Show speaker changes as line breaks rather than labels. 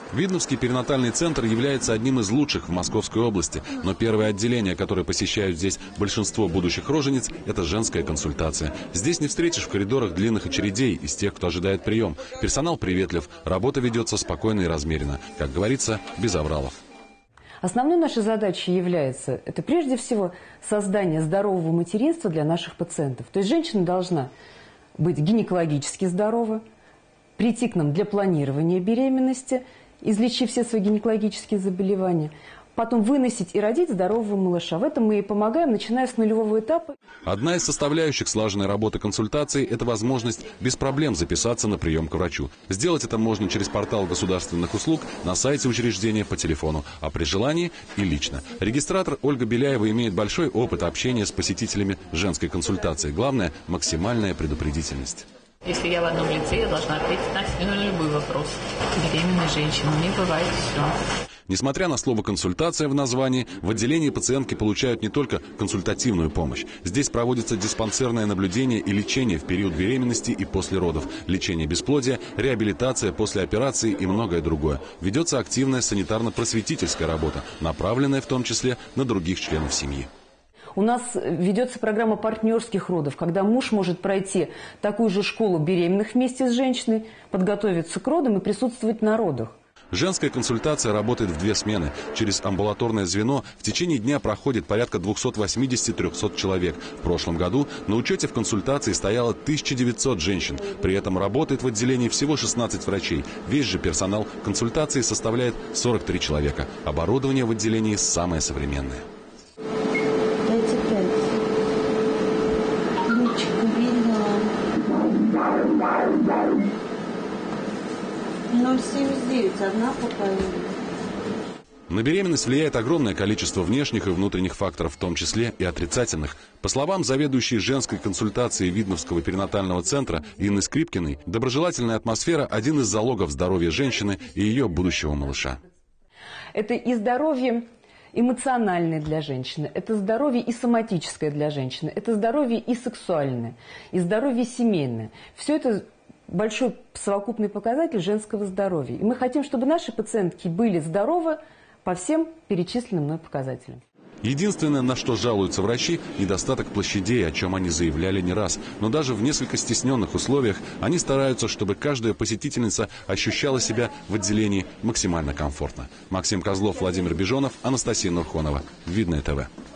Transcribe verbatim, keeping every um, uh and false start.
Видновский перинатальный центр является одним из лучших в Московской области, но первое отделение, которое посещают здесь большинство будущих рожениц, это женская консультация. Здесь не встретишь в коридорах длинных очередей из тех, кто ожидает прием. Персонал приветлив, работа ведется спокойно и размеренно, как говорится, без авралов.
Основной нашей задачей является, это прежде всего создание здорового материнства для наших пациентов. То есть женщина должна быть гинекологически здорова, прийти к нам для планирования беременности, излечив все свои гинекологические заболевания, потом выносить и родить здорового малыша. В этом мы и помогаем, начиная с нулевого этапа.
Одна из составляющих слаженной работы консультации – это возможность без проблем записаться на прием к врачу. Сделать это можно через портал государственных услуг, на сайте учреждения, по телефону, а при желании и лично. Регистратор Ольга Беляева имеет большой опыт общения с посетителями женской консультации. Главное – максимальная предупредительность.
Если я в одном лице, я должна ответить на любой вопрос. Беременной женщины не бывает все.
Несмотря на слово «консультация» в названии, в отделении пациентки получают не только консультативную помощь. Здесь проводится диспансерное наблюдение и лечение в период беременности и после родов, лечение бесплодия, реабилитация после операции и многое другое. Ведется активная санитарно-просветительская работа, направленная в том числе на других членов семьи.
У нас ведется программа партнерских родов, когда муж может пройти такую же школу беременных вместе с женщиной, подготовиться к родам и присутствовать на родах.
Женская консультация работает в две смены. Через амбулаторное звено в течение дня проходит порядка двухсот восьмидесяти — трёхсот человек. В прошлом году на учете в консультации стояло тысяча девятьсот женщин. При этом работает в отделении всего шестнадцать врачей. Весь же персонал консультации составляет сорок три человека. Оборудование в отделении самое современное.
ноль семьдесят девять, одна пока.
На беременность влияет огромное количество внешних и внутренних факторов, в том числе и отрицательных. По словам заведующей женской консультации Видновского перинатального центра Инны Скрипкиной, доброжелательная атмосфера – один из залогов здоровья женщины и ее будущего малыша.
Это и здоровье эмоциональное для женщины, это здоровье и соматическое для женщины, это здоровье и сексуальное, и здоровье семейное. Все это большой совокупный показатель женского здоровья. И мы хотим, чтобы наши пациентки были здоровы по всем перечисленным мной показателям.
Единственное, на что жалуются врачи – недостаток площадей, о чем они заявляли не раз. Но даже в несколько стесненных условиях они стараются, чтобы каждая посетительница ощущала себя в отделении максимально комфортно. Максим Козлов, Владимир Бежонов, Анастасия Нурхонова. Видное ТВ.